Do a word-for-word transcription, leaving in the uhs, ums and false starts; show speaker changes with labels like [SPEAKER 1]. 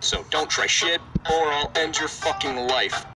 [SPEAKER 1] So don't try shit, or I'll end your fucking life.